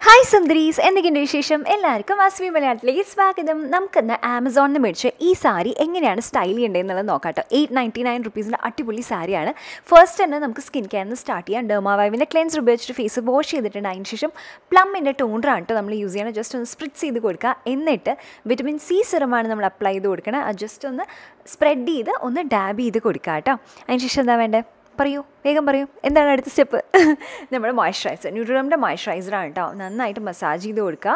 Hi സുന്ദരീസ്, എന്തൊക്കെയുണ്ട് വിശേഷം? എല്ലാവർക്കും അസ്വി മലയാളത്തിലേക്ക് സ്വാഗതം. നമുക്കിന്ന് ആമസോണിൽ നിന്ന് മേടിച്ച ഈ സാരി എങ്ങനെയാണ് സ്റ്റൈൽ ചെയ്യേണ്ടതെന്നുള്ളത് നോക്കാട്ടോ. 899 റുപ്പീസിൻ്റെ അടിപൊളി സാരിയാണ്. ഫസ്റ്റ് തന്നെ നമുക്ക് സ്കിൻ കെയറിന് സ്റ്റാർട്ട് ചെയ്യാം. ഡെർമാവൈവിൻ്റെ ക്ലെൻസർ ഉപയോഗിച്ചിട്ട് ഫേസ് വാഷ് ചെയ്തിട്ടുണ്ട്. അതിന് ശേഷം പ്ലമ്മിൻ്റെ ടോണറാണ് കേട്ടോ നമ്മൾ യൂസ് ചെയ്യണം. ജസ്റ്റ് ഒന്ന് സ്പ്രിറ്റ്സ് ചെയ്ത് കൊടുക്കുക. എന്നിട്ട് വിറ്റമിൻ സി സിറമാണ് നമ്മൾ അപ്ലൈ ചെയ്ത് കൊടുക്കണം. അത് ജസ്റ്റ് ഒന്ന് സ്പ്രെഡ് ചെയ്ത് ഒന്ന് ഡാബ് ചെയ്ത് കൊടുക്കുക കേട്ടോ. അതിന് ശേഷം എന്താ വേണ്ടത്? പറയൂ, വേഗം പറയൂ, എന്താണ് അടുത്ത സ്റ്റെപ്പ്? നമ്മുടെ മോയ്സ്ചറൈസർ, ന്യൂട്രിഡമിൻ്റെ മോയ്സ്ചറൈസറാണ് കേട്ടോ. നന്നായിട്ട് മസാജ് ചെയ്ത് കൊടുക്കുക.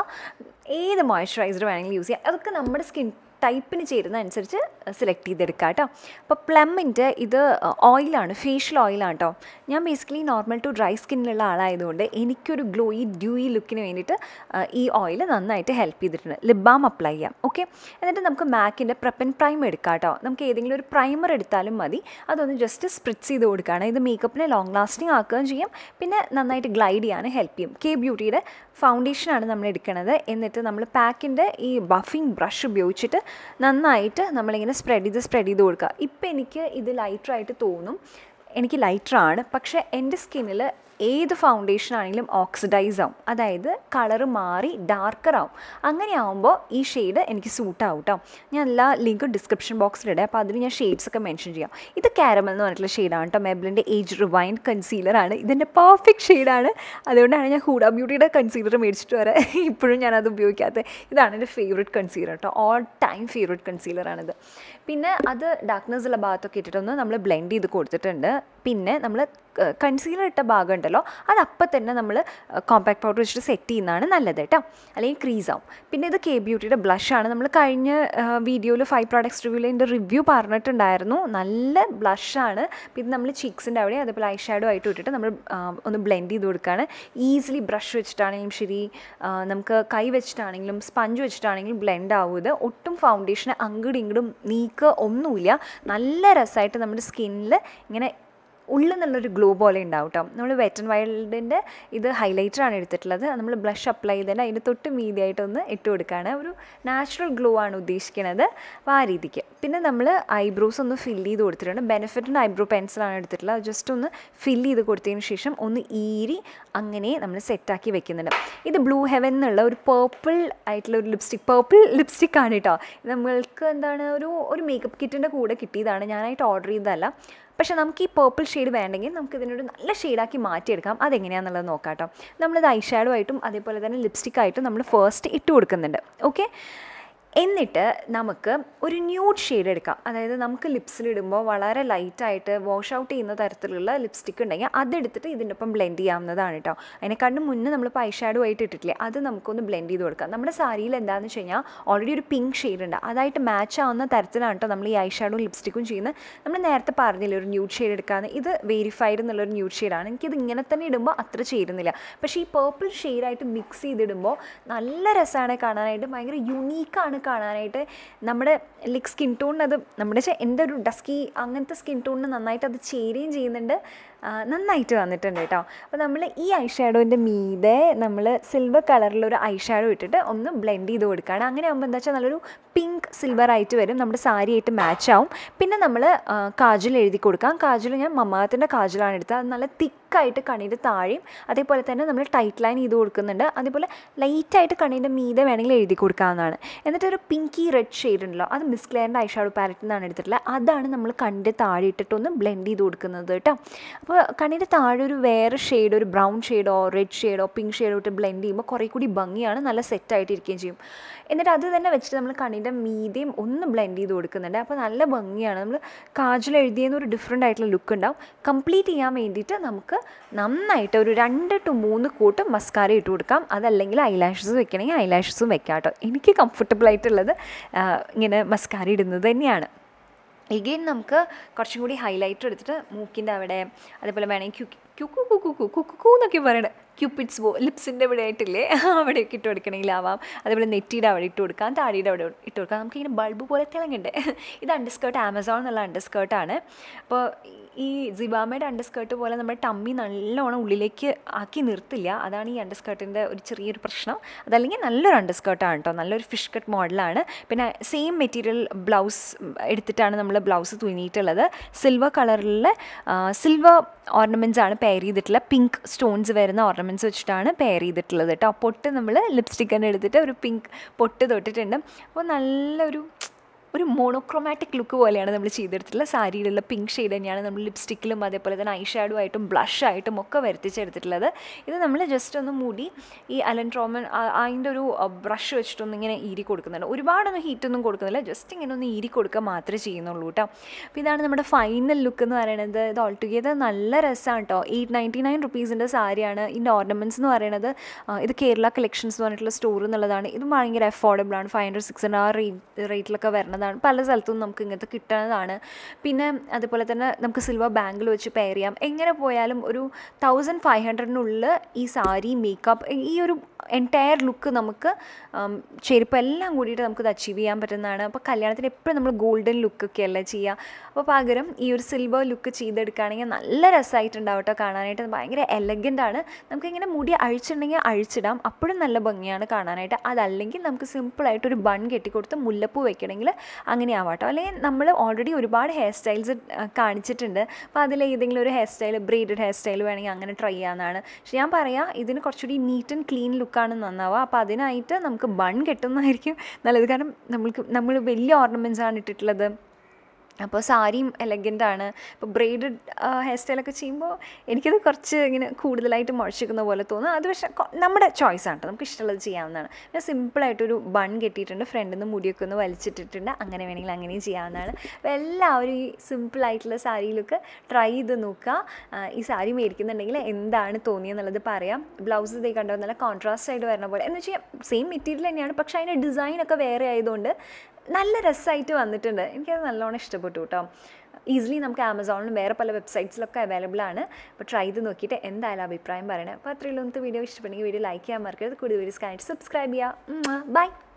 ഏത് മോയ്സ്ചറൈസർ വേണമെങ്കിലും യൂസ് ചെയ്യാം. അതൊക്കെ നമ്മുടെ സ്കിൻ ടൈപ്പിന് ചേരുന്ന അനുസരിച്ച് സെലക്ട് ചെയ്തെടുക്കുക കേട്ടോ. അപ്പോൾ പ്ലമ്മിൻ്റെ ഇത് ഓയിലാണ്, ഫേഷ്യൽ ഓയിലാണ് കേട്ടോ. ഞാൻ ബേസിക്കലി നോർമൽ ടു ഡ്രൈ സ്കിന്നിലുള്ള ആളായതുകൊണ്ട് എനിക്കൊരു ഗ്ലോയി ഡ്യൂയി ലുക്കിന് വേണ്ടിയിട്ട് ഈ ഓയിൽ നന്നായിട്ട് ഹെൽപ്പ് ചെയ്തിട്ടുണ്ട്. ലിപ് ബാം അപ്ലൈ ചെയ്യാം. ഓക്കെ, എന്നിട്ട് നമുക്ക് മാക്കിൻ്റെ പ്രപ്പ് ആൻഡ് പ്രൈം എടുക്കാം കേട്ടോ. നമുക്ക് ഏതെങ്കിലും ഒരു പ്രൈമർ എടുത്താലും മതി. അതൊന്ന് ജസ്റ്റ് സ്പ്രിറ്റ്സ് ചെയ്ത് കൊടുക്കുകയാണ്. ഇത് മേക്കപ്പിനെ ലോങ് ലാസ്റ്റിംഗ് ആക്കുകയും ചെയ്യും, പിന്നെ നന്നായിട്ട് ഗ്ലൈഡ് ചെയ്യാൻ ഹെൽപ്പ് ചെയ്യും. കെ ബ്യൂട്ടിയുടെ ഫൗണ്ടേഷനാണ് നമ്മൾ എടുക്കുന്നത്. എന്നിട്ട് നമ്മൾ പാക്കിൻ്റെ ഈ ബഫിംഗ് ബ്രഷ് ഉപയോഗിച്ചിട്ട് നന്നായിട്ട് നമ്മളിങ്ങനെ സ്പ്രെഡ് ചെയ്ത് കൊടുക്കുക. ഇപ്പം എനിക്ക് ഇത് ലൈറ്ററായിട്ട് തോന്നും, എനിക്ക് ലൈറ്ററാണ്. പക്ഷേ എൻ്റെ സ്കിന്നിൽ ഏത് ഫൗണ്ടേഷൻ ആണെങ്കിലും ഓക്സിഡൈസ് ആവും, അതായത് കളറ് മാറി ഡാർക്കർ ആവും. അങ്ങനെ ആവുമ്പോൾ ഈ ഷെയ്ഡ് എനിക്ക് സൂട്ടാവും കേട്ടോ. ഞാൻ എല്ലാ ലിങ്കും ഡിസ്ക്രിപ്ഷൻ ബോക്സിലിടാം. അപ്പോൾ അതിൽ ഞാൻ ഷെയ്ഡ്സ് ഒക്കെ മെൻഷൻ ചെയ്യാം. ഇത് കാരമൽ എന്ന് പറഞ്ഞിട്ടുള്ള ഷെയ്ഡാണ് കേട്ടോ. മെബ്ലിൻ്റെ ഏജ് റിവൈൻഡ് കൺസീലറാണ്. ഇതിൻ്റെ പെർഫെക്റ്റ് ഷെയ്ഡാണ്. അതുകൊണ്ടാണ് ഞാൻ ഹൂഡ ബ്യൂട്ടിയുടെ കൺസീലർ മേടിച്ചിട്ട് വരെ ഇപ്പോഴും ഞാനത് ഉപയോഗിക്കാത്തത്. ഇതാണ് എൻ്റെ ഫേവറേറ്റ് കൺസീലർ കേട്ടോ. ഓൾ ടൈം ഫേവറേറ്റ് കൺസീലറാണിത്. പിന്നെ അത് ഡാർക്ക്നെസ് ഉള്ള ഭാഗത്തൊക്കെ ഇട്ടിട്ടൊന്ന് നമ്മൾ ബ്ലെൻഡ് ചെയ്ത് കൊടുത്തിട്ടുണ്ട്. പിന്നെ നമ്മൾ കൺസീലർ ഇട്ട ഭാഗം ഉണ്ടല്ലോ, അത് അപ്പം തന്നെ നമ്മൾ കോമ്പാക്ട് പൗഡർ വെച്ചിട്ട് സെറ്റ് ചെയ്യുന്നതാണ് നല്ലത് കേട്ടോ, അല്ലെങ്കിൽ ക്രീസ് ആവും. പിന്നെ ഇത് കെ ബ്യൂട്ടിയുടെ ബ്ലഷാണ്. നമ്മൾ കഴിഞ്ഞ വീഡിയോയിൽ 5 പ്രോഡക്ട്സ് റിവ്യൂവിൽ എൻ്റെ റിവ്യൂ പറഞ്ഞിട്ടുണ്ടായിരുന്നു. നല്ല ബ്ലഷാണ്. പിന്നെ നമ്മൾ ചീക്സിൻ്റെ അവിടെ അതേപോലെ ഐ ഷാഡോ ആയിട്ട് ഇട്ടിട്ട് നമ്മൾ ഒന്ന് ബ്ലെൻഡ് ചെയ്ത് കൊടുക്കുകയാണ്. ഈസിലി ബ്രഷ് വെച്ചിട്ടാണെങ്കിലും ശരി, നമുക്ക് കൈ വെച്ചിട്ടാണെങ്കിലും സ്പഞ്ച് വെച്ചിട്ടാണെങ്കിലും ബ്ലെൻഡ് ആവും. ഇത് ഒട്ടും ഫൗണ്ടേഷന് അങ്ങോട്ടും ഇങ്ങോട്ടും നീക്കുക ഒന്നുമില്ല. നല്ല രസമായിട്ട് നമ്മുടെ സ്കിന്നിൽ ഇങ്ങനെ ഉള്ളിൽ നിന്നുള്ളൊരു ഗ്ലോ പോലെ ഉണ്ടാവും കേട്ടോ. നമ്മൾ വെറ്റ് ആൻഡ് വൈൽഡിൻ്റെ ഇത് ഹൈലൈറ്ററാണ് എടുത്തിട്ടുള്ളത്. നമ്മൾ ബ്ലഷ് അപ്ലൈ ചെയ്തതിൻ്റെ അതിൻ്റെ തൊട്ട് മീതിയായിട്ടൊന്ന് ഇട്ട് കൊടുക്കുകയാണ്. ഒരു നാച്ചുറൽ ഗ്ലോ ആണ് ഉദ്ദേശിക്കുന്നത്. അപ്പോൾ ആ രീതിക്ക്. പിന്നെ നമ്മൾ ഐബ്രോസ് ഒന്ന് ഫില്ല് ചെയ്ത് കൊടുത്തിട്ടുണ്ട്. ബെനിഫിറ്റിൻ്റെ ഐബ്രോ പെൻസിലാണ് എടുത്തിട്ടുള്ളത്. അത് ജസ്റ്റ് ഒന്ന് ഫില്ല് ചെയ്ത് കൊടുത്തതിന് ശേഷം ഒന്ന് ഈരി അങ്ങനെ നമ്മൾ സെറ്റാക്കി വെക്കുന്നുണ്ട്. ഇത് ബ്ലൂ ഹെവൻ എന്നുള്ള ഒരു പേർപ്പിൾ ആയിട്ടുള്ള ഒരു പേർപ്പിൾ ലിപ്സ്റ്റിക്കാണ് കേട്ടോ. നമ്മൾക്ക് എന്താണ് ഒരു മേക്കപ്പ് കിറ്റിൻ്റെ കൂടെ കിട്ടിയതാണ്. ഞാനായിട്ട് ഓർഡർ ചെയ്തതല്ല. പക്ഷേ നമുക്ക് ഈ പേർപ്പിൾ ഷെയ്ഡ് വേണമെങ്കിൽ നമുക്ക് ഇതിനൊരു നല്ല ഷെയ്ഡാക്കി മാറ്റിയെടുക്കാം. അതെങ്ങനെയാണെന്നുള്ളത് നോക്കാം കേട്ടോ. നമ്മളിത് ഐ ഷാഡോ ആയിട്ടും അതേപോലെ തന്നെ ലിപ്സ്റ്റിക്കായിട്ടും നമ്മൾ ഫസ്റ്റ് ഇട്ട് കൊടുക്കുന്നുണ്ട്. ഓക്കെ, എന്നിട്ട് നമുക്ക് ഒരു ന്യൂഡ് ഷെയ്ഡ് എടുക്കാം. അതായത് നമുക്ക് ലിപ്സിലിടുമ്പോൾ വളരെ ലൈറ്റായിട്ട് വാഷ് ഔട്ട് ചെയ്യുന്ന തരത്തിലുള്ള ലിപ്സ്റ്റിക്ക് ഉണ്ടെങ്കിൽ അതെടുത്തിട്ട് ഇതിൻ്റെ ഒപ്പം ബ്ലെൻഡ് ചെയ്യാവുന്നതാണ് കേട്ടോ. അതിനെക്കാളും മുന്നേ നമ്മളിപ്പോൾ ഐ ഷാഡോ ആയിട്ട് ഇട്ടിട്ടില്ലേ, അത് നമുക്കൊന്ന് ബ്ലെൻഡ് ചെയ്ത് കൊടുക്കാം. നമ്മുടെ സാരിയിൽ എന്താണെന്ന് വെച്ച് കഴിഞ്ഞാൽ ഓൾറെഡി ഒരു പിങ്ക് ഷെയ്ഡ് ഉണ്ട്. അതായിട്ട് മാച്ച് ആവുന്ന തരത്തിലാണ് കേട്ടോ നമ്മൾ ഈ ഐ ഷാഡോ ലിപ്സ്റ്റിക്കും ചെയ്യുന്നത്. നമ്മൾ നേരത്തെ പറഞ്ഞില്ലേ ഒരു ന്യൂഡ് ഷെയ്ഡ് എടുക്കാമെന്ന്. ഇത് വെരിഫൈഡ് എന്നുള്ളൊരു ന്യൂഡ് ഷെയ്ഡാണ്. എനിക്കിത് ഇങ്ങനെ തന്നെ ഇടുമ്പോൾ അത്ര ചേരുന്നില്ല. പക്ഷേ ഈ പേർപ്പിൾ ഷെയ്ഡായിട്ട് മിക്സ് ചെയ്തിടുമ്പോൾ നല്ല രസമാണ് കാണാനായിട്ട്. ഭയങ്കര യുണീക്കാണ് കാണാനായിട്ട്. നമ്മുടെ ലൈക്ക് സ്കിൻ ടോണിന് അത് നമ്മുടെ എൻ്റെ ഒരു ഡസ്കി അങ്ങനത്തെ സ്കിൻ ടോണിന് നന്നായിട്ട് അത് ചേരുകയും ചെയ്യുന്നുണ്ട്. നന്നായിട്ട് വന്നിട്ടുണ്ട് കേട്ടോ. അപ്പോൾ നമ്മൾ ഈ ഐ ഷാഡോൻ്റെ മീതെ നമ്മൾ സിൽവർ കളറിലൊരു ഐ ഷാഡോ ഇട്ടിട്ട് ഒന്ന് ബ്ലെൻഡ് ചെയ്ത് കൊടുക്കുകയാണ്. അങ്ങനെ ആകുമ്പോൾ എന്താ വെച്ചാൽ നല്ലൊരു പിങ്ക് സിൽവർ ആയിട്ട് വരും, നമ്മുടെ സാരിയായിട്ട് മാച്ച് ആവും. പിന്നെ നമ്മൾ കാജൽ എഴുതി കൊടുക്കാം. കാജൽ ഞാൻ മമ്മാത്തിൻ്റെ കാജലാണ് എടുത്തത്. അത് നല്ല തിക്കായിട്ട് കണ്ണിൻ്റെ താഴെയും അതേപോലെ തന്നെ നമ്മൾ ടൈറ്റ് ലൈൻ ചെയ്ത് കൊടുക്കുന്നുണ്ട്. അതേപോലെ ലൈറ്റായിട്ട് കണ്ണിൻ്റെ മീതെ വേണമെങ്കിൽ എഴുതി കൊടുക്കാവുന്നതാണ്. എന്നിട്ടൊരു പിങ്കി റെഡ് ഷെയ്ഡ് ഉണ്ടല്ലോ, അത് മിസ് ക്ലെയറിൻ്റെ ഐ ഷാഡോ പാലറ്റിൽ നിന്നാണ് എടുത്തിട്ടുള്ളത്. അതാണ് നമ്മൾ കണ്ണിൻ്റെ താഴെ ഇട്ടിട്ടൊന്ന് ബ്ലെൻഡ് ചെയ്ത് കൊടുക്കുന്നത് കേട്ടോ. അപ്പോൾ കണ്ണിൻ്റെ താഴെ ഒരു വേറെ ഷെയ്ഡ്, ഒരു ബ്രൗൺ ഷെയ്ഡോ റെഡ് ഷെയ്ഡോ പിങ്ക് ഷെയ്ഡോ ഇട്ട് ബ്ലെൻഡ് ചെയ്യുമ്പോൾ കുറേ കൂടി ഭംഗിയാണ്, നല്ല സെറ്റായിട്ടിരിക്കുകയും ചെയ്യും. എന്നിട്ട് അത് തന്നെ വെച്ചിട്ട് നമ്മൾ കണ്ണിൻ്റെ മീതെയും ഒന്ന് ബ്ലെൻഡ് ചെയ്ത് കൊടുക്കുന്നുണ്ട്. അപ്പോൾ നല്ല ഭംഗിയാണ്. നമ്മൾ കാജൽ എഴുതിയെന്ന് ഒരു ഡിഫറെൻ്റ് ആയിട്ടുള്ള ലുക്ക് ഉണ്ടാവും. കംപ്ലീറ്റ് ചെയ്യാൻ വേണ്ടിയിട്ട് നമുക്ക് നന്നായിട്ട് ഒരു 2 to 3 കൂട്ട് മസ്കാര ഇട്ട് കൊടുക്കാം. അതല്ലെങ്കിൽ ഐലാഷസ് വെക്കണമെങ്കിൽ ഐലാഷസും വെക്കാം കേട്ടോ. എനിക്ക് കംഫർട്ടബിൾ ആയിട്ടുള്ളത് ഇങ്ങനെ മസ്കാര ഇടുന്നത് തന്നെയാണ്. എഗെയിൻ നമുക്ക് കുറച്ചും കൂടി ഹൈലൈറ്റർ എടുത്തിട്ട് മൂക്കിൻ്റെ അവിടെ അതേപോലെ വേണമെങ്കിൽ കുക്കു എന്നൊക്കെ പറയണത് ക്യൂപ്പിഡ്സ് ലിപ്സിൻ്റെ ഇവിടെ ആയിട്ടില്ലേ, അവിടെയൊക്കെ ഇട്ട് കൊടുക്കണമെങ്കിലാവാം. അതേപോലെ നെറ്റിയുടെ അവിടെ ഇട്ട് കൊടുക്കാം, താടിയുടെ അവിടെ ഇട്ട് കൊടുക്കാം. നമുക്കിങ്ങനെ ബൾബ് പോലെ തിളങ്ങണ്ടേ. ഇത് അണ്ടർസ്കേർട്ട് ആമസോൺ എന്നുള്ള അണ്ടർസ്കേർട്ടാണ്. അപ്പോൾ ഈ സിബാമയുടെ അണ്ടർസ്കേർട്ട് പോലെ നമ്മുടെ ടമ്മി നല്ലോണം ഉള്ളിലേക്ക് ആക്കി നിർത്തില്ല. അതാണ് ഈ അണ്ടർസ്കേർട്ടിൻ്റെ ഒരു ചെറിയൊരു പ്രശ്നം. അതല്ലെങ്കിൽ നല്ലൊരു അണ്ടർസ്കേർട്ടാണ് കേട്ടോ, നല്ലൊരു ഫിഷ് കട്ട് മോഡലാണ്. പിന്നെ സെയിം മെറ്റീരിയൽ ബ്ലൗസ് എടുത്തിട്ടാണ് നമ്മൾ ബ്ലൗസ് തുന്നിയിട്ടുള്ളത്. സിൽവർ കളറിലെ സിൽവർ ഓർണമെൻറ്റ്സ് ആണ് പെയർ ചെയ്തിട്ടുള്ള പിങ്ക് സ്റ്റോൺസ് വരുന്ന ഓർണമെൻറ്റ്സ് വെച്ചിട്ടാണ് പെയർ ചെയ്തിട്ടുള്ളത് കേട്ടോ. പൊട്ട് നമ്മൾ ലിപ്സ്റ്റിക് തന്നെ എടുത്തിട്ട് ഒരു പിങ്ക് പൊട്ട് തൊട്ടിട്ടുണ്ട്. അപ്പോൾ നല്ലൊരു മോണോക്രോമാറ്റിക് ലുക്ക് പോലെയാണ് നമ്മൾ ചെയ്തെടുത്തിട്ടുള്ളത്. സാരിയിലുള്ള പിങ്ക് ഷെയ്ഡ് തന്നെയാണ് നമ്മൾ ലിപ്സ്റ്റിക്കിലും അതേപോലെ തന്നെ ഐ ഷാഡോ ആയിട്ടും ബ്ലഷ് ആയിട്ടും ഒക്കെ വരുത്തിച്ചെടുത്തിട്ടുള്ളത്. ഇത് നമ്മൾ ജസ്റ്റ് ഒന്ന് മൂടി ഈ അലൻട്രോമൻ അതിൻ്റെ ഒരു ബ്രഷ് വെച്ചിട്ടൊന്നും ഇങ്ങനെ ഈരി കൊടുക്കുന്നുണ്ട്. ഒരുപാടൊന്നും ഹീറ്റൊന്നും കൊടുക്കുന്നില്ല, ജസ്റ്റ് ഇങ്ങനെ ഒന്ന് ഈരി കൊടുക്കുക മാത്രമേ ചെയ്യുന്നുള്ളൂ കേട്ടോ. അപ്പോൾ ഇതാണ് നമ്മുടെ ഫൈനൽ ലുക്ക് എന്ന് പറയുന്നത്. ഇത് ഓൾ ടുഗെദർ നല്ല രസമാണ് കേട്ടോ. 899 റുപ്പീസിൻ്റെ സാരിയാണ്. ഇതിൻ്റെ ഓർണമെൻറ്റ്സ് എന്ന് പറയുന്നത് ഇത് കേരള കളക്ഷൻസ് എന്ന് പറഞ്ഞിട്ടുള്ള സ്റ്റോർ എന്നുള്ളതാണ്. ഇത് ഭയങ്കര അഫോർഡബിൾ ആണ്. 500-600 ആ റേറ്റിലൊക്കെ വരുന്നത്. പല സ്ഥലത്തും നമുക്ക് ഇങ്ങനത്തെ കിട്ടുന്നതാണ്. പിന്നെ അതുപോലെ തന്നെ നമുക്ക് സിൽവർ ബാംഗിൾ വെച്ച് പെയർ ചെയ്യാം. എങ്ങനെ പോയാലും ഒരു 1500-നുള്ളിൽ ഈ സാരി മേക്കപ്പ് ഈ ഒരു എൻറ്റയർ ലുക്ക് നമുക്ക് ചെരുപ്പ് എല്ലാം കൂടിയിട്ട് നമുക്കിത് അച്ചീവ് ചെയ്യാൻ പറ്റുന്നതാണ്. അപ്പോൾ കല്യാണത്തിന് എപ്പോഴും നമ്മൾ ഗോൾഡൻ ലുക്കൊക്കെ അല്ല ചെയ്യുക. അപ്പോൾ പകരം ഈ ഒരു സിൽവർ ലുക്ക് ചെയ്തെടുക്കുകയാണെങ്കിൽ നല്ല രസമായിട്ടുണ്ടാവും കേട്ടോ കാണാനായിട്ട്. ഭയങ്കര എലഗൻ്റാണ്. നമുക്കിങ്ങനെ മുടി അഴിച്ചിട്ടുണ്ടെങ്കിൽ അഴിച്ചിടാം, അപ്പോഴും നല്ല ഭംഗിയാണ് കാണാനായിട്ട്. അതല്ലെങ്കിൽ നമുക്ക് സിമ്പിളായിട്ടൊരു ബൺ കെട്ടിക്കൊടുത്ത് മുല്ലപ്പൂ വെക്കണമെങ്കിൽ അങ്ങനെ ആവാം കേട്ടോ. അല്ലെങ്കിൽ നമ്മൾ ഓൾറെഡി ഒരുപാട് ഹെയർ സ്റ്റൈൽസ് കാണിച്ചിട്ടുണ്ട്. അപ്പോൾ അതിലേതെങ്കിലും ഒരു hair style, braided hair style വേണമെങ്കിൽ അങ്ങനെ ട്രൈ ചെയ്യാവുന്നതാണ്. പക്ഷേ ഞാൻ പറയാം, ഇതിന് കുറച്ചുകൂടി നീറ്റ് ആൻഡ് ക്ലീൻ ലുക്കാണ് നന്നാവുക. അപ്പോൾ അതിനായിട്ട് നമുക്ക് ബൺ കെട്ടുന്നതായിരിക്കും നല്ലത്. കാരണം നമ്മൾ വലിയ ഓർണമെൻറ്റ്സാണ് ഇട്ടിട്ടുള്ളത്. അപ്പോൾ സാരിയും എലഗൻ്റാണ്. ഇപ്പോൾ ബ്രെയ്ഡഡ് ഹെയർ സ്റ്റൈലൊക്കെ ചെയ്യുമ്പോൾ എനിക്കത് കുറച്ച് ഇങ്ങനെ കൂടുതലായിട്ട് മുഴച്ചിരിക്കുന്ന പോലെ തോന്നും. അത് പക്ഷേ നമ്മുടെ ചോയ്സാണ് കേട്ടോ, നമുക്ക് ഇഷ്ടമുള്ളത് ചെയ്യാവുന്നതാണ്. പിന്നെ സിമ്പിളായിട്ടൊരു ബൺ കെട്ടിയിട്ടുണ്ട്, ഫ്രണ്ടിൽ നിന്ന് മുടിയൊക്കെ ഒന്ന് വലിച്ചിട്ടിട്ടുണ്ട്. അങ്ങനെ വേണമെങ്കിൽ അങ്ങനെയും ചെയ്യാവുന്നതാണ്. അപ്പോൾ എല്ലാവരും ഈ സിമ്പിളായിട്ടുള്ള സാരിയിലൊക്കെ ട്രൈ ചെയ്ത് നോക്കുക. ഈ സാരി മേടിക്കുന്നുണ്ടെങ്കിൽ എന്താണ് തോന്നിയെന്നുള്ളത് പറയാം. ബ്ലൗസ് ഇതേ കണ്ടോ, നല്ല കോൺട്രാസ്റ്റ് ആയിട്ട് വരുന്ന പോലെ. എന്ന് വെച്ചാൽ സെയിം മെറ്റീരിയൽ തന്നെയാണ്, പക്ഷേ അതിൻ്റെ ഡിസൈനൊക്കെ വേറെ ആയതുകൊണ്ട് നല്ല രസമായിട്ട് വന്നിട്ടുണ്ട്. എനിക്കത് നല്ലോണം ഇഷ്ടപ്പെട്ടു കേട്ടോ. ഈസിലി നമുക്ക് ആമസോണിലും വേറെ പല വെബ്സൈറ്റ്സിലൊക്കെ അവൈലബിൾ ആണ്. അപ്പോൾ ട്രൈ ചെയ്ത് നോക്കിയിട്ട് എന്തായാലും അഭിപ്രായം പറയണേ. അപ്പോൾ അത്രയുള്ള വീഡിയോ ഇഷ്ടപ്പെടുന്നെങ്കിൽ വീഡിയോ ലൈക്ക് ചെയ്യാൻ മറക്കരുത്. കൂടുതൽ വീഡിയോസ് കാണാനായിട്ട് സബ്സ്ക്രൈബ് ചെയ്യുക. ബൈ.